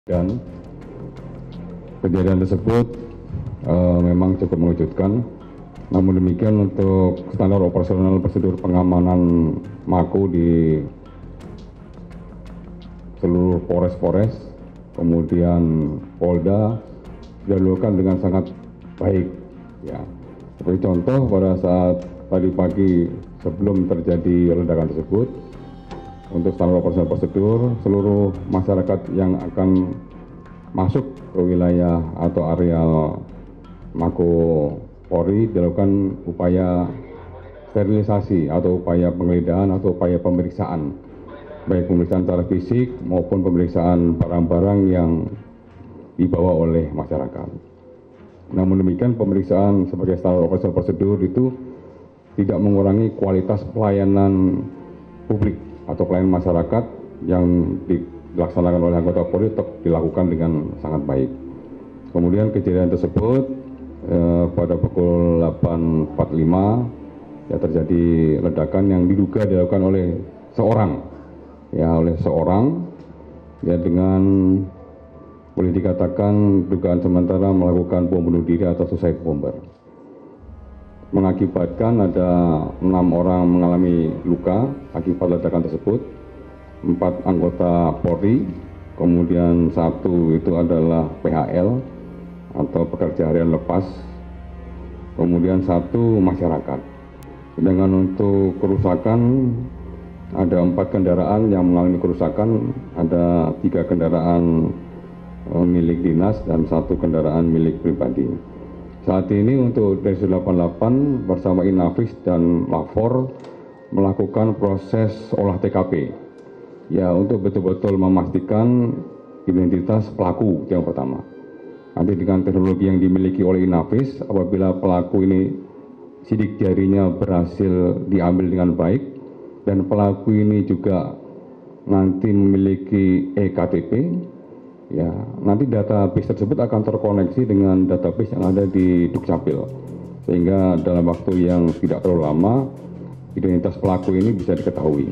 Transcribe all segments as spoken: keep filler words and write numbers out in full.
Dan kejadian tersebut uh, memang cukup mengejutkan. Namun demikian, untuk standar operasional prosedur pengamanan Mako di seluruh Polres-Polres, kemudian Polda dilakukan dengan sangat baik. Ya, seperti contoh pada saat tadi pagi sebelum terjadi ledakan tersebut, untuk standar operasional prosedur, seluruh masyarakat yang akan masuk ke wilayah atau areal Mako Polri dilakukan upaya sterilisasi atau upaya penggeledahan atau upaya pemeriksaan, baik pemeriksaan secara fisik maupun pemeriksaan barang-barang yang dibawa oleh masyarakat. Namun demikian, pemeriksaan sebagai standar operasional prosedur itu tidak mengurangi kualitas pelayanan publik atau pelayanan masyarakat yang dilaksanakan oleh anggota Polri tetap dilakukan dengan sangat baik. Kemudian kejadian tersebut eh, pada pukul delapan empat puluh lima ya terjadi ledakan yang diduga dilakukan oleh seorang, ya oleh seorang ya dengan boleh dikatakan dugaan sementara melakukan bom bunuh diri atau suicide bomber. Mengakibatkan ada enam orang mengalami luka akibat ledakan tersebut, empat anggota Polri, kemudian satu itu adalah P H L atau pekerja harian lepas, kemudian satu masyarakat. Sedangkan untuk kerusakan ada empat kendaraan yang mengalami kerusakan, ada tiga kendaraan eh, milik dinas dan satu kendaraan milik pribadi. Saat ini untuk Densus delapan puluh delapan bersama Inavis dan Lapor melakukan proses olah T K P, ya untuk betul-betul memastikan identitas pelaku yang pertama. Nanti dengan teknologi yang dimiliki oleh Inavis, apabila pelaku ini sidik jarinya berhasil diambil dengan baik dan pelaku ini juga nanti memiliki E K T P, ya, nanti database tersebut akan terkoneksi dengan database yang ada di Dukcapil, sehingga dalam waktu yang tidak terlalu lama identitas pelaku ini bisa diketahui.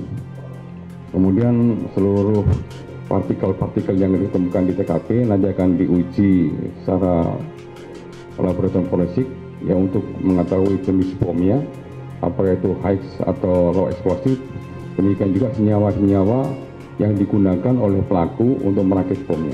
Kemudian seluruh partikel-partikel yang ditemukan di T K P nanti akan diuji secara laboratorium forensik ya untuk mengetahui jenis bomnya, apakah itu high atau low explosive. Demikian juga senyawa-senyawa yang digunakan oleh pelaku untuk merakit bomnya.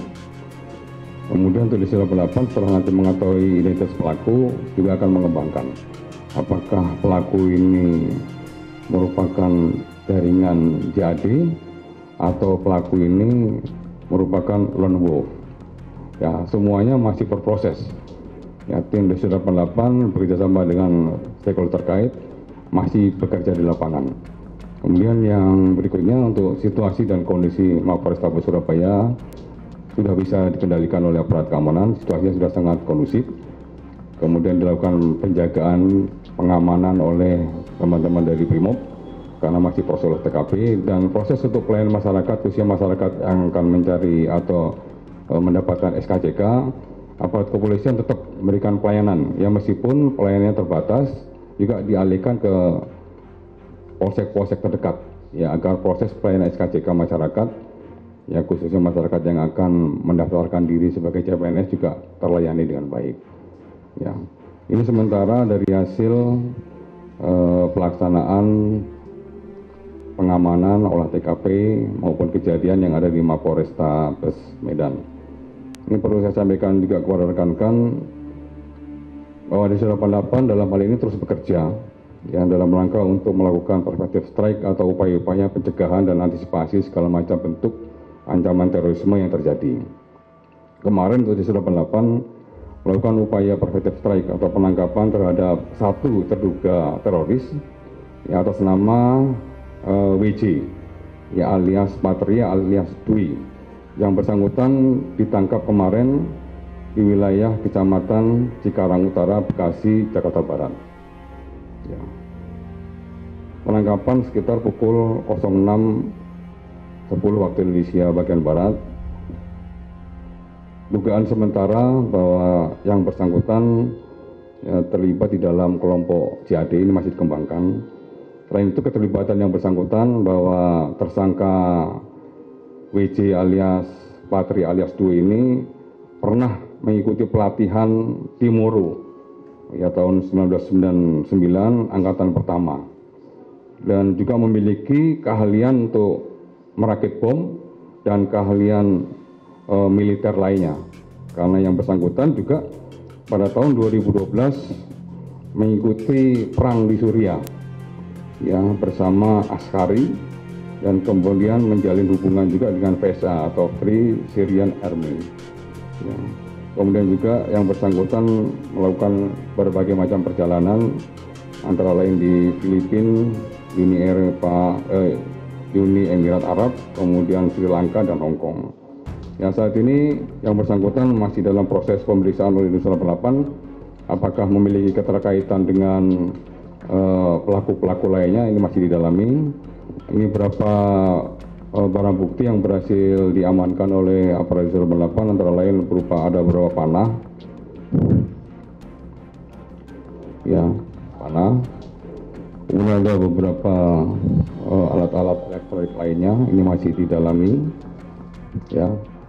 Kemudian untuk Densus delapan puluh delapan setelah nanti mengetahui identitas pelaku juga akan mengembangkan apakah pelaku ini merupakan jaringan J A D atau pelaku ini merupakan lone wolf. Ya, semuanya masih berproses. Ya, tim Densus delapan puluh delapan bekerjasama dengan stakeholder terkait masih bekerja di lapangan. Kemudian yang berikutnya untuk situasi dan kondisi Mapolrestabes Surabaya sudah bisa dikendalikan oleh aparat keamanan, situasinya sudah sangat kondusif. Kemudian dilakukan penjagaan pengamanan oleh teman-teman dari Brimob karena masih proses T K P dan proses untuk pelayanan masyarakat, khususnya masyarakat yang akan mencari atau e, mendapatkan S K C K, aparat kepolisian tetap memberikan pelayanan ya meskipun pelayanannya terbatas juga dialihkan ke polsek-polsek terdekat ya agar proses pelayanan S K C K masyarakat ya khususnya masyarakat yang akan mendaftarkan diri sebagai C P N S juga terlayani dengan baik. Ya, ini sementara dari hasil eh, pelaksanaan pengamanan olah T K P maupun kejadian yang ada di Mapolrestabes Medan. Ini perlu saya sampaikan juga kepada rekan-rekan bahwa Densus delapan puluh delapan dalam hal ini terus bekerja yang dalam rangka untuk melakukan preventive strike atau upaya-upaya pencegahan dan antisipasi segala macam bentuk ancaman terorisme yang terjadi. Kemarin untuk Densus delapan puluh delapan melakukan upaya preventive strike atau penangkapan terhadap satu terduga teroris ya, atas nama uh, W J ya alias Patria alias Dwi yang bersangkutan ditangkap kemarin di wilayah Kecamatan Cikarang Utara, Bekasi, Jakarta Barat. Ya. Penangkapan sekitar pukul enam sepuluh waktu Indonesia bagian Barat. Dugaan sementara bahwa yang bersangkutan ya, terlibat di dalam kelompok J A D ini masih dikembangkan. Selain itu keterlibatan yang bersangkutan bahwa tersangka W J alias Patri alias Dwi ini pernah mengikuti pelatihan di Moro ya tahun seribu sembilan ratus sembilan puluh sembilan angkatan pertama, dan juga memiliki keahlian untuk merakit bom dan keahlian e, militer lainnya, karena yang bersangkutan juga pada tahun dua ribu dua belas mengikuti perang di Suriah ya bersama Askari, dan kemudian menjalin hubungan juga dengan F S A atau Free Syrian Army ya. Kemudian juga yang bersangkutan melakukan berbagai macam perjalanan antara lain di Filipina, Uni Eropa, eh, Uni Emirat Arab, kemudian Sri Lanka dan Hong Kong. Yang saat ini yang bersangkutan masih dalam proses pemeriksaan oleh Densus delapan puluh delapan, apakah memiliki keterkaitan dengan pelaku-pelaku uh, lainnya, ini masih didalami. Ini beberapa uh, barang bukti yang berhasil diamankan oleh aparat Densus delapan puluh delapan, antara lain berupa ada beberapa panah, ya panah, kemudian ada beberapa uh, alat-alat elektronik lainnya, ini masih didalami, ya.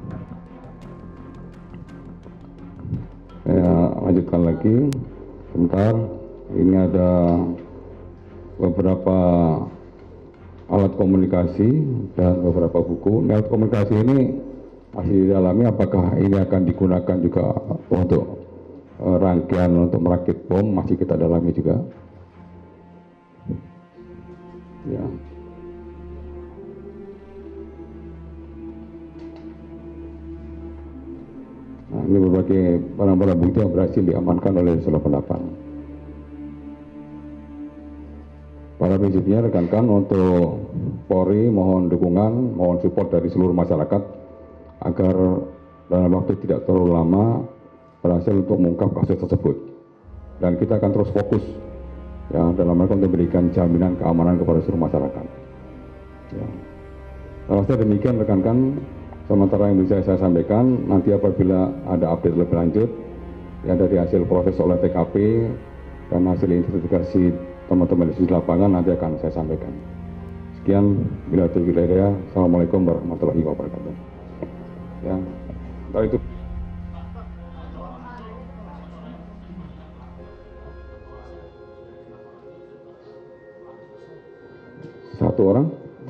Saya lanjutkan lagi, sebentar. Ini ada beberapa alat komunikasi dan beberapa buku. Ini alat komunikasi ini masih didalami apakah ini akan digunakan juga untuk uh, rangkaian untuk merakit bom, masih kita dalami juga. Ya. Nah, ini berbagai barang-barang bukti yang berhasil diamankan oleh Densus delapan puluh delapan. Pada prinsipnya rekan-rekan, untuk Polri mohon dukungan, mohon support dari seluruh masyarakat agar dalam waktu tidak terlalu lama berhasil untuk mengungkap kasus tersebut. Dan kita akan terus fokus ya dalam rangka untuk memberikan jaminan keamanan kepada seluruh masyarakat. Ya. Kalau saya demikian rekan-rekan, sementara yang bisa saya sampaikan, nanti apabila ada update lebih lanjut ya dari hasil proses oleh T K P dan hasil investigasi teman-teman di lapangan nanti akan saya sampaikan. Sekian, bila terjadi. Assalamualaikum warahmatullahi wabarakatuh. Ya, setelah itu. Satu orang?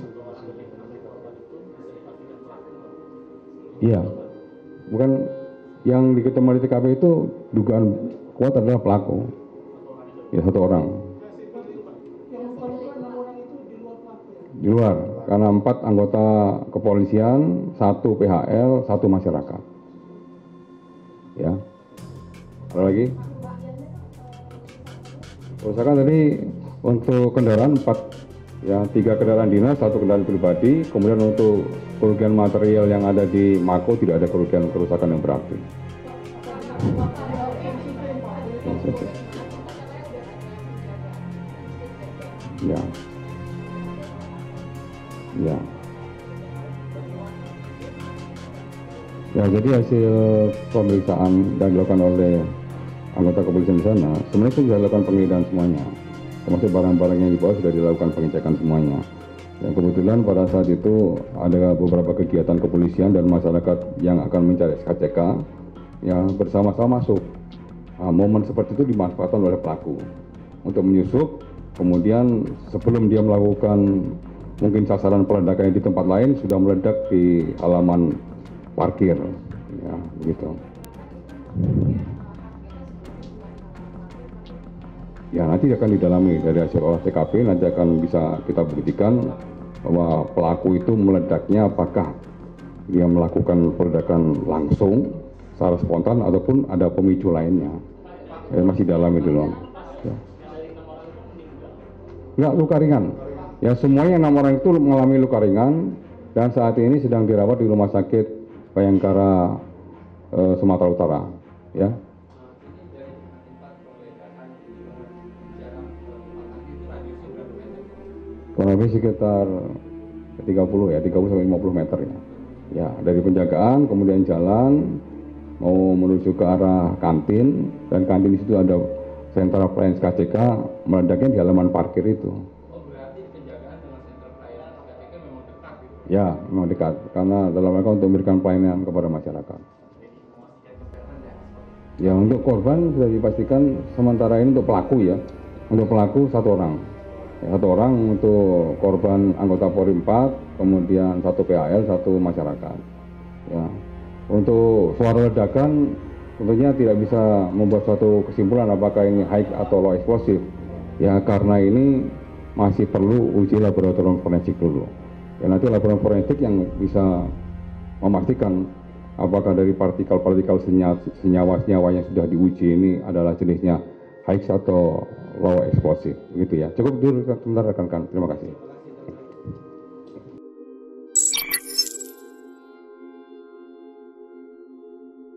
Iya, bukan yang diketahui di T K P itu dugaan kuat adalah pelaku. Ya, satu orang. Di luar, karena empat anggota kepolisian, satu P H L, satu masyarakat. Ya, ada lagi? Kerusakan tadi untuk kendaraan empat, ya tiga kendaraan dinas, satu kendaraan pribadi. Kemudian untuk kerugian material yang ada di Mako tidak ada kerugian kerusakan yang berarti. Ya. Ya. Ya, jadi hasil pemeriksaan dan dilakukan oleh anggota kepolisian di sana, sebenarnya sudah dilakukan penggeledahan semuanya, termasuk barang-barang yang dibawa sudah dilakukan pengecekan semuanya. Dan kebetulan pada saat itu ada beberapa kegiatan kepolisian dan masyarakat yang akan mencari S K C K, yang bersama-sama masuk. Nah, momen seperti itu dimanfaatkan oleh pelaku untuk menyusup, kemudian sebelum dia melakukan mungkin sasaran peledakan di tempat lain sudah meledak di halaman parkir, ya begitu. Ya, nanti akan didalami dari hasil olah T K P, nanti akan bisa kita buktikan bahwa pelaku itu meledaknya apakah dia melakukan peledakan langsung secara spontan ataupun ada pemicu lainnya. Ya, masih dalami dulu. Ya. Enggak, luka ringan. Ya, semuanya enam orang itu mengalami luka ringan dan saat ini sedang dirawat di Rumah Sakit Bayangkara eh, Sumatera Utara. Ya. Kurang lebih sekitar tiga puluh ya, tiga puluh sampai lima puluh meter ya. Ya, dari penjagaan kemudian jalan mau menuju ke arah kantin, dan kantin di situ ada sentra pelayanan S K C K, meledaknya di halaman parkir itu. Oh, berarti penjagaan dengan sentra pelayanan S K C K memang dekat gitu? Ya, memang dekat. Karena dalam rangka untuk memberikan pelayanan kepada masyarakat. Ya, untuk korban sudah dipastikan sementara ini untuk pelaku ya. Untuk pelaku satu orang. Ya, satu orang untuk korban anggota Polri empat, kemudian satu P H L, satu masyarakat. Ya. Untuk suara ledakan tentunya tidak bisa membuat suatu kesimpulan apakah ini high atau low explosive. Ya, karena ini masih perlu uji laboratorium forensik dulu. Ya, nanti laboratorium forensik yang bisa memastikan apakah dari partikel-partikel senyawa-senyawa yang sudah diuji ini adalah jenisnya high atau low explosive, begitu ya. Cukup dulu sebentar rekan-rekan. Terima kasih.